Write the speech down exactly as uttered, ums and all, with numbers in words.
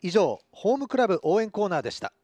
以上、ホームクラブ応援コーナーでした。